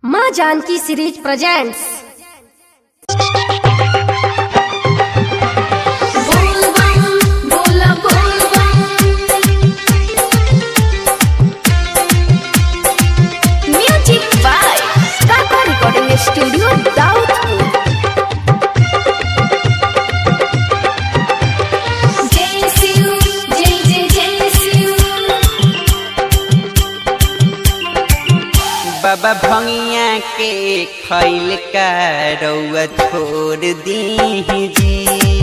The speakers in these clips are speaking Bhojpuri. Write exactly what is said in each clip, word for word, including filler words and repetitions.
माँ Janaki series presents. Music by Kaka recording studio Daudpur. Baba Bhangiya के खैल का रउआ छोड़ दी जी।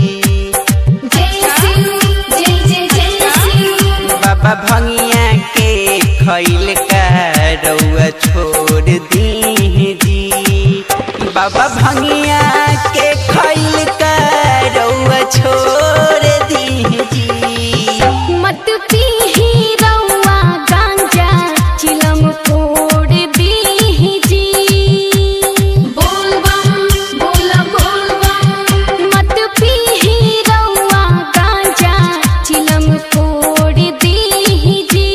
बाबा भंगिया के खैल का रउआ छोड़ दी जी। बाबा भंगिया के खैल का रउआ छोड़ दी जी। मत पीही रउआ गांजा चिलम तोड़ दी जी। बोल बम बोला बोल बम। मत पीही रउआ गांजा चिलम तोड़ दी जी।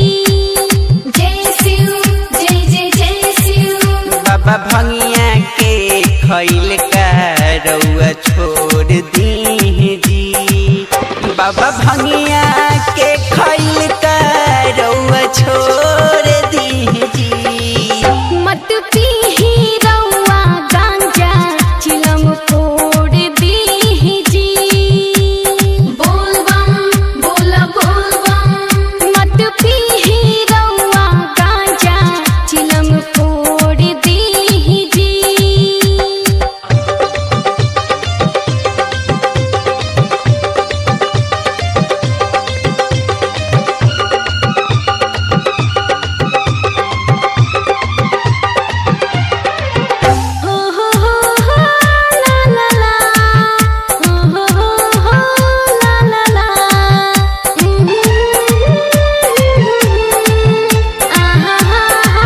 जय शिव जय जय जय शिव। बाबा भंगिया के खैल का रउआ छोड़ दी जी। बाबा भंगिया के खैल का रउआ छोड़ दी जी। मत पीही रउआ गांजा चिलम तोड़ दी जी। बोल बम बोला बोल बम। मत पीही रउआ गांजा चिलम तोड़ दी जी। हो हो हो हो ला ला ला। हो हो हो हो ला ला ला। आहा हा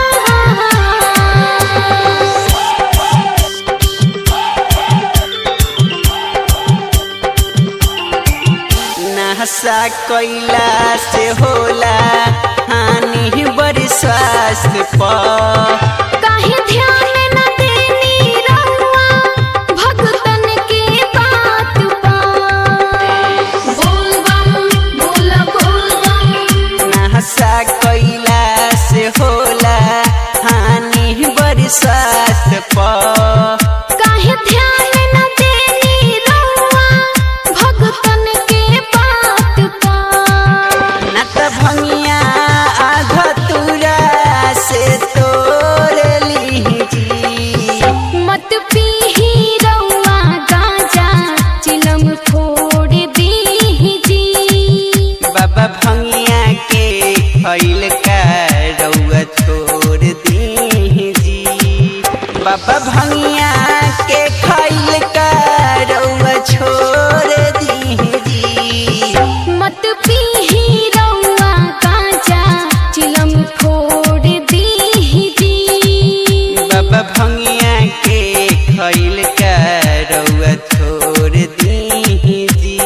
नशा कैला से होला हानि बड़ी स्वास्थ्य पर। काहे ध्यान न देनी रउआ भगतन के बात पा। बोल बम बोला बोल बम। नशा कैला से होला हानि बड़ी स्वास्थ्य पर। काहे ध्यान न देनी रउआ भगतन के बात पा। न त भंगिया आधा तुरा से तोड़ ली जी। मत पीही रउआ गांजा चिलम फोड़ दी जी। बाबा भंगिया के खैल का रउआ छोड़ दी जी। बाबा भंगिया के खैल का रउआ छोड़ दी जी। मत पीही रउआ गांजा चिलम फोड़ दी जी। बाबा भंगिया के खैल का रउआ छोड़ दी जी।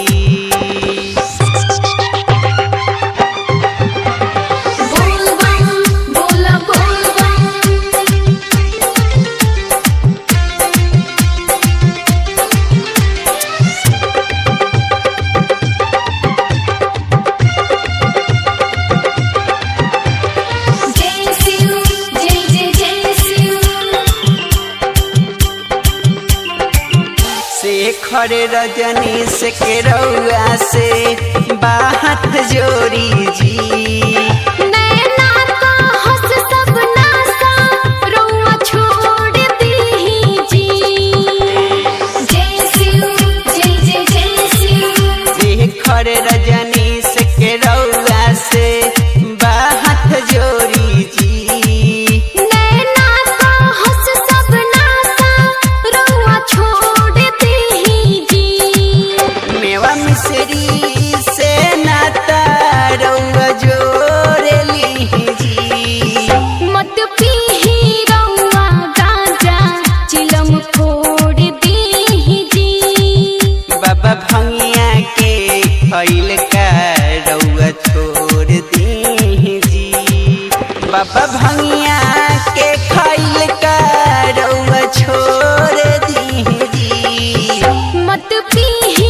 बोल बम बोला बोल बम। जय शिव जय जय जय शिव। शेखर रजनीश के रउआ से बात जोड़ी जी। नैना का हंस सब नासा रउआ छोड़ दी जी। जय शिव जय जय जय शिव। शेखर रजनीश के रउआ से बात जोड़ी जी। नैना का हंस सब नासा रउआ छोड़ दी जी। मेवा मिश्री से नाता रउआ जोड़ मत पीही